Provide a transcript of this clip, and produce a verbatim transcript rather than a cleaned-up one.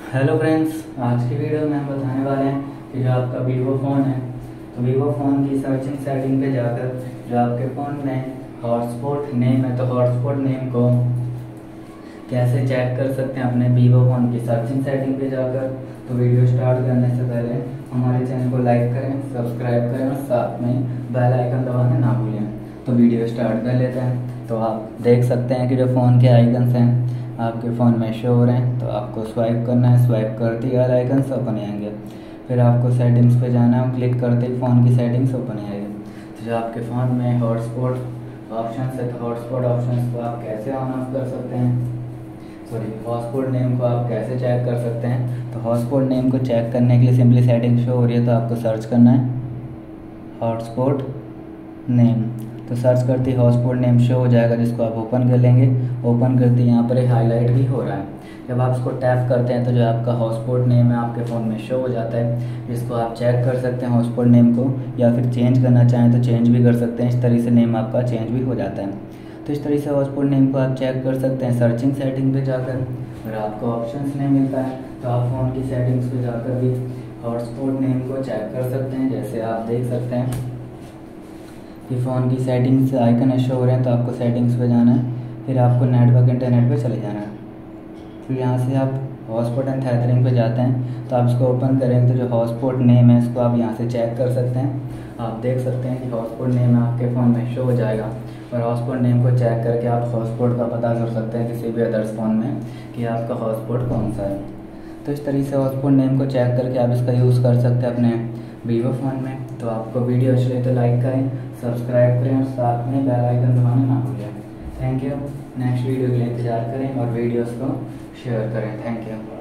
Hello friends, आज की video में हम बताने वाले हैं कि जो आपका वीवो फ़ोन है तो वीवो फ़ोन की सर्चिंग सेटिंग पे जाकर जो आपके फ़ोन में हॉटस्पॉट नेम है तो हॉटस्पॉट नेम को कैसे चेक कर सकते हैं अपने वीवो फ़ोन की सर्चिंग सेटिंग पे जाकर। तो वीडियो स्टार्ट करने से पहले हमारे चैनल को लाइक करें, सब्सक्राइब करें और साथ में बेल आइकन दबाना ना भूलें। तो वीडियो स्टार्ट कर लेते हैं। तो आप देख सकते हैं कि जो फ़ोन के आइकन्स हैं आपके फ़ोन में शो हो रहे हैं, तो आपको स्वाइप करना है। स्वाइप करते ही हर आइकन्स ओपन आएंगे। फिर आपको सेटिंग्स पे जाना है और क्लिक करते ही फ़ोन की सेटिंग्स ओपन आएगी। तो जो आपके फ़ोन में हॉटस्पॉट ऑप्शन है तो हॉटस्पॉट ऑप्शन को आप कैसे ऑन ऑफ कर सकते हैं, सॉरी हॉटस्पॉट नेम को आप कैसे चेक कर सकते हैं। तो हॉटस्पॉट नेम को चेक करने के लिए सिंपली सेटिंग शो हो रही है तो आपको सर्च करना है हॉटस्पॉट नेम। तो सर्च करते ही हॉटस्पॉट नेम शो हो जाएगा, जिसको आप ओपन कर लेंगे। ओपन करते ही यहाँ पर हाईलाइट भी हो रहा है। जब आप इसको टैप करते हैं तो जो आपका हॉटस्पॉट नेम है आपके फ़ोन में शो हो जाता है, जिसको आप चेक कर सकते हैं हॉटस्पॉट नेम को, या फिर चेंज करना चाहें तो चेंज भी कर सकते हैं। इस तरीके से नेम आपका चेंज भी हो जाता है। तो इस तरीके से हॉटस्पॉट नेम को आप चेक कर सकते हैं सर्चिंग सेटिंग पे जाकर। अगर आपको ऑप्शंस नहीं मिलता है तो आप फ़ोन की सेटिंग्स पे जाकर भी हॉटस्पॉट नेम को चेक कर सकते हैं। जैसे आप देख सकते हैं कि फ़ोन की सेटिंग्स आइकन शो हो रहे हैं, तो आपको सेटिंग्स पे जाना है। फिर आपको नेटवर्क इंटरनेट पे चले जाना है। फिर यहाँ से आप हॉटस्पॉट एंड थैथरिंग पे जाते हैं तो आप इसको ओपन करेंगे तो जो हॉटस्पॉट नेम है इसको आप यहाँ से चेक कर सकते हैं। आप देख सकते हैं कि हॉटस्पॉट नेम आपके फ़ोन में शो हो जाएगा और हॉटस्पॉट नेम को चेक करके आप हॉटस्पॉट का पता कर सकते हैं किसी भी अदर्स फ़ोन में कि आपका हॉटस्पॉट कौन सा है। तो इस तरीके से हॉटस्पॉट नेम को चेक करके आप इसका यूज़ कर सकते हैं अपने वीवो फ़ोन में। तो आपको वीडियो अच्छी लगे तो लाइक करें, सब्सक्राइब करें और साथ में बेल आइकन दबाना ना भूलें। Thank you. नेक्स्ट वीडियो के लिए इंतजार करें और वीडियोस को शेयर करें। Thank you.